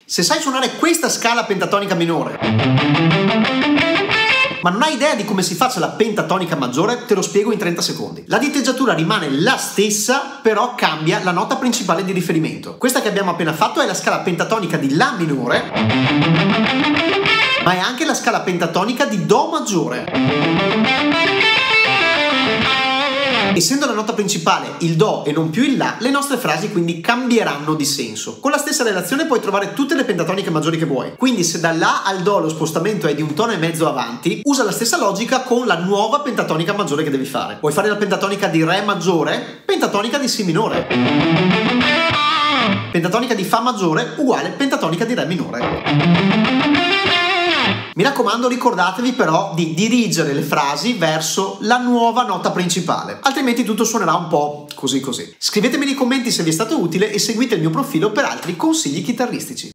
Se sai suonare questa scala pentatonica minore, ma non hai idea di come si faccia la pentatonica maggiore, te lo spiego in 30 secondi. La diteggiatura rimane la stessa, però cambia la nota principale di riferimento. Questa che abbiamo appena fatto è la scala pentatonica di La minore, ma è anche la scala pentatonica di Do maggiore. Essendo la nota principale il Do e non più il La, le nostre frasi quindi cambieranno di senso. Con la stessa relazione puoi trovare tutte le pentatoniche maggiori che vuoi. Quindi se dal La al Do lo spostamento è di un tono e mezzo avanti, usa la stessa logica con la nuova pentatonica maggiore che devi fare. Vuoi fare la pentatonica di Re maggiore? Pentatonica di Si minore. Pentatonica di Fa maggiore uguale pentatonica di Re minore. Mi raccomando, ricordatevi però di dirigere le frasi verso la nuova nota principale, altrimenti tutto suonerà un po' così così. Scrivetemi nei commenti se vi è stato utile e seguite il mio profilo per altri consigli chitarristici.